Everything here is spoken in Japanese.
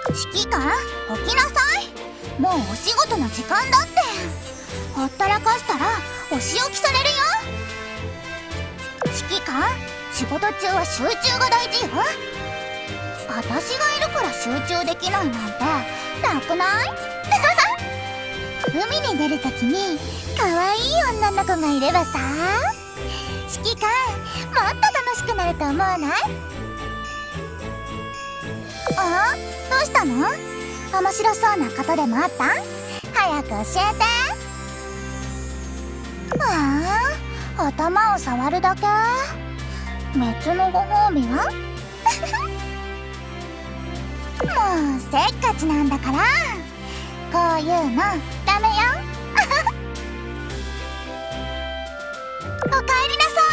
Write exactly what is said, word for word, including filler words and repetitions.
指揮官、起きなさい。もうお仕事の時間だって。ほったらかしたらお仕置きされるよ。指揮官、仕事中は集中が大事よ。私がいるから集中できないなんてなくない？海に出るときに可愛い女の子がいればさ、指揮官、もっと楽しくなると思わない？あ？どうしたの？面白そうなことでもあった？早く教えて。ああ、頭を触るだけ？別のご褒美は？もうせっかちなんだから、こういうのダメよ。おかえりなさい。